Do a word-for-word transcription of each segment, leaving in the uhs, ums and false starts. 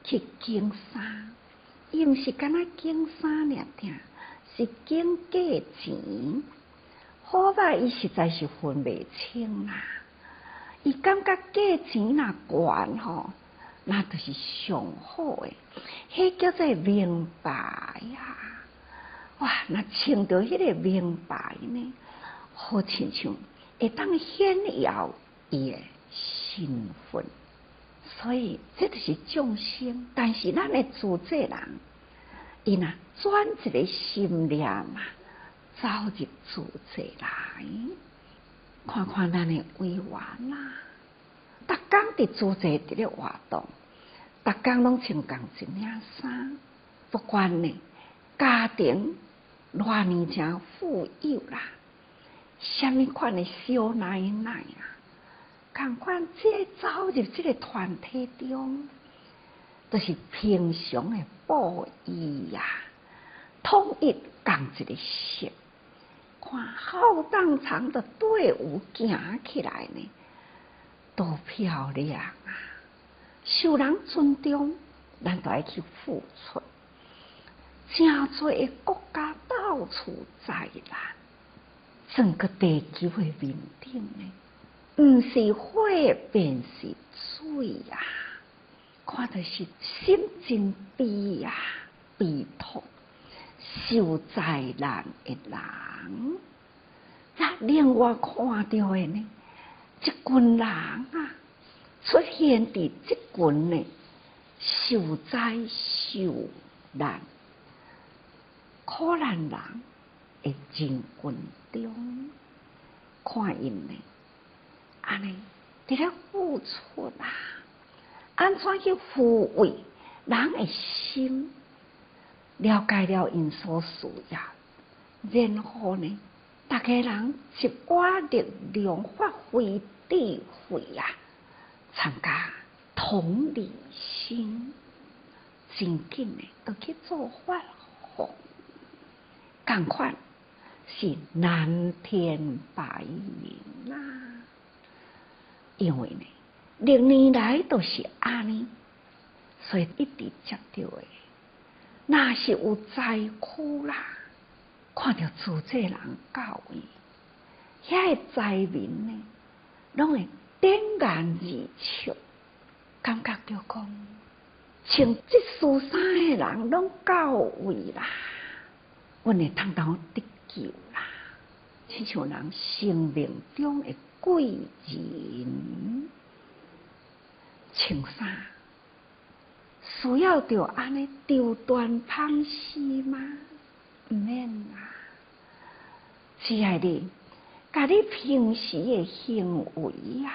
去经衫，伊毋是干那经衫尔听，是经价钱。好歹伊实在是分袂清啦，伊感觉价钱若悬吼，那就是上好诶，迄叫做名牌啊！哇，若穿着迄个名牌呢，好亲像会当显耀伊诶身份。所以这就是众生，但是咱诶自济人，伊若转一个心念嘛，走入自济来，看看咱诶委员啦，逐工伫自济伫咧活动，逐工拢穿共一领衫，不管呢家庭偌年诚富有啦，什么款诶小奶奶啊。同款，这个走入这个团体中，都、就是平常的布衣呀、啊，统一共一个色。看浩荡长的队伍行起来呢，多漂亮啊！受人尊重，咱都爱去付出。真多的国家到处在咱，整个地球的面顶呢。毋是火便是水啊！看的是心真悲啊，悲痛受灾难的人。那另外看到的呢，一群人啊，出现伫这群呢受灾受难可怜人的人群中，看因呢。安尼，伫咧付出啊，安怎去抚慰人的心？了解了因所需要，然后呢，大家人一把力量发挥智慧啊，参加同理心，真紧的都去做发放，共款是蓝天白云啊。因为呢，历年来都是安尼，所以一直接到的。若是有灾区啦，看到自济人到位，遐个灾民呢，拢会点燃而出，感觉着讲，穿这恤衫的人拢到位啦，阮会通通得救啦，亲像人生命中的贵人。穿衫需要着安尼周端芳施吗？毋免啦，只爱你，甲你平时的行为啊，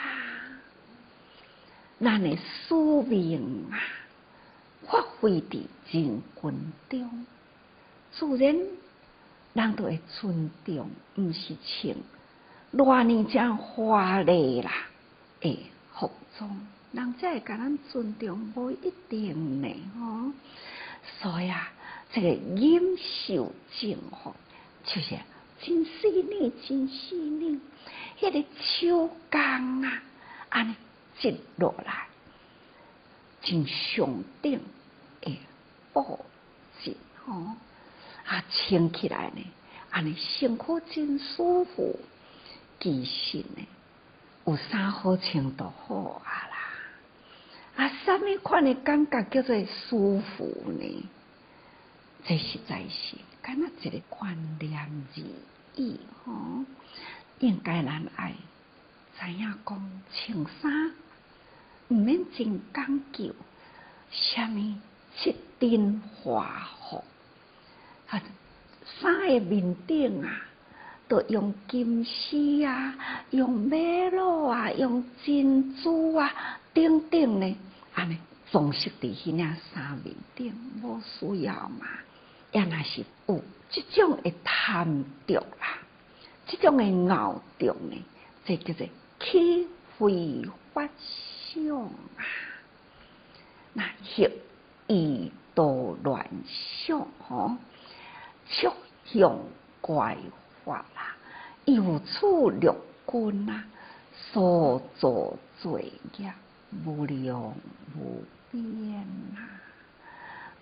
咱的使命啊，发挥伫人群中，自然人都会尊重，毋是穿偌年真华丽啦的服装。人才会甲咱尊重，无一定呢吼。所以啊，这个忍受正服就是真细腻、真细腻。迄、那个手工啊，安尼织落来，真上等的布质吼，啊，穿起来呢，安尼身躯真舒服。其实呢，有啥好穿都好啊。啊，什么款的感觉叫做舒服呢？这实在是敢若一个观念而已吼。应该咱爱知影讲，穿衫毋免真讲究，什么七珍华服啊，衫的面顶啊，都用金丝啊，用玛瑙啊，用珍珠啊。等等呢，安尼装饰伫迄领衫面顶，无需要嘛。也若是有即种的贪着啦，即种的傲着呢，这叫做起非法想啊。那许异道乱想吼，趋向怪法啦，有此六根啊，所作罪业。无量无边啊！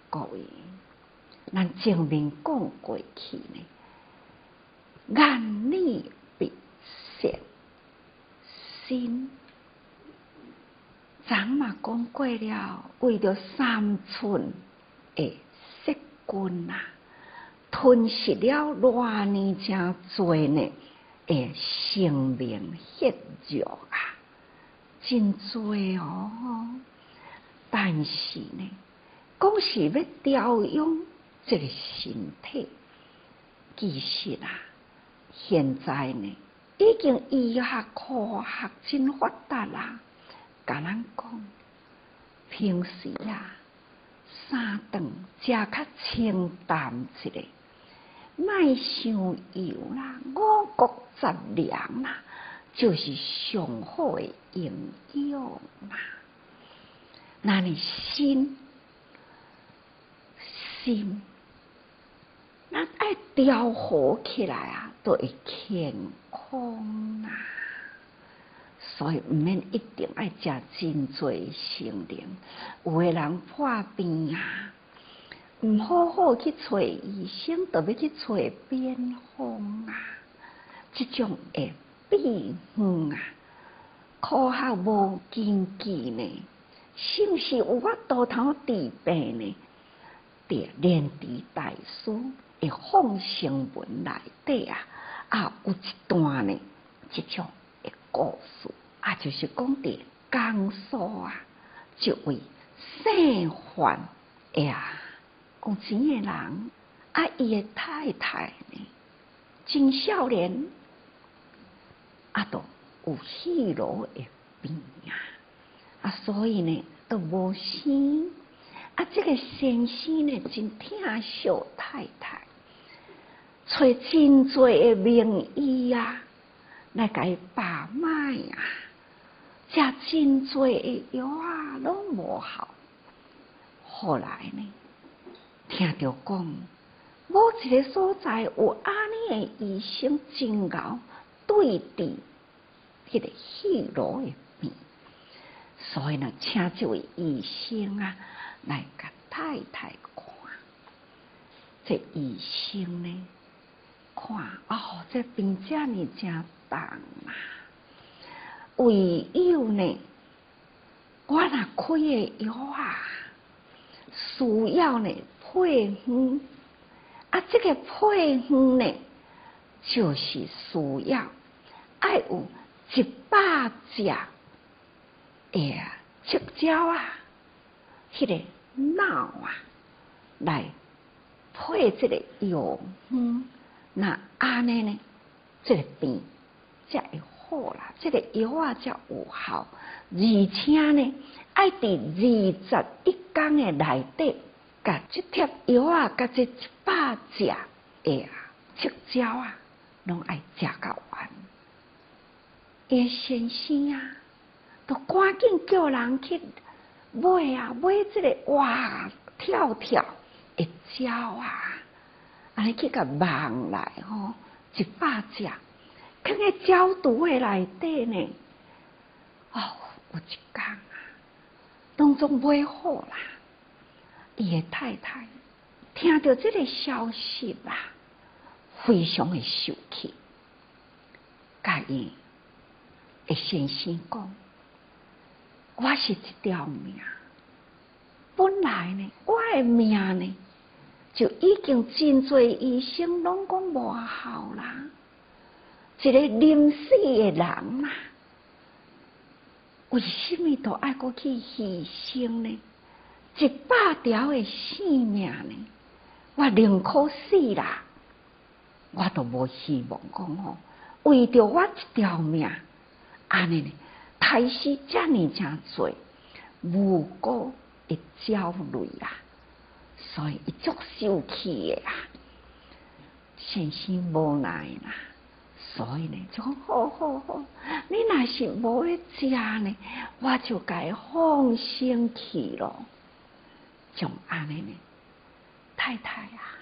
各位，咱前面讲过去呢，眼力必现心。咱嘛讲过了，为着三寸的色君啊，吞噬了偌年真多呢的生命血肉啊，真多哦。但是呢，讲是要调养这个身体，其实啊，现在呢已经医学科学真发达啦。甲咱讲，平时啊，三顿食较清淡一个，莫伤油啦，五谷杂粮啦，就是上好的营养啦。那你心心，咱爱调和起来啊，都会健康啦。所以毋免一定爱食真多生灵，有个人破病啊，毋好好去找医生，就要去找偏方啊，这种会避远啊，科学无根据呢，是毋是有法度通治病呢？伫莲池大师的放生文内底啊，啊有一段呢，这种的故事。啊，就是讲伫江苏啊，一位姓范的啊有钱的人，啊，伊的太太呢，真少年，啊，都有肺痨的病啊，啊，所以呢，都无生。啊，这个先生呢，真疼小太太，找真多的名医啊，来甲伊把脉啊。食真多的药啊，拢无效。后来呢，听着讲，某一个所在有安尼的医生真熬对治迄个肺痨的病，所以呢，请这位医生啊来甲太太看。这医生呢，看哦，这病这呢真重啊。唯有呢，我若开的药啊，需要呢配方，啊，这个配方呢，就是需要爱有一百只诶赤椒啊，迄、那个脑啊，来配这个药方，那安尼呢，这个病才会好啦，这个药啊才有效，而且呢，爱伫二十一天的内底，甲这贴药啊，甲这一百只的啊赤椒啊，拢爱食到完。伊先生啊，都赶紧叫人去买啊，买这个哇跳跳的椒啊，安尼去甲网来吼，一百只。放在焦毒的内底呢，哦，有一天啊，当中买好啦。伊的太太听到这个消息啦，非常的受气，甲伊的先生讲：“我是一条命，本来呢，我的命呢，就已经真多医生拢讲无效啦。”一个临死的人啊，为什么都爱过去牺牲呢？一百条的性命呢，我宁可死啦，我都无希望讲吼，为着我一条命，安尼呢，杀死遮尔真多无辜的焦虑啦，所以伊足受气的啦，先生无奈啦。所以呢，就讲好好好，你若是无咧食呢，我就该放生去咯。像安尼呢，太太啊，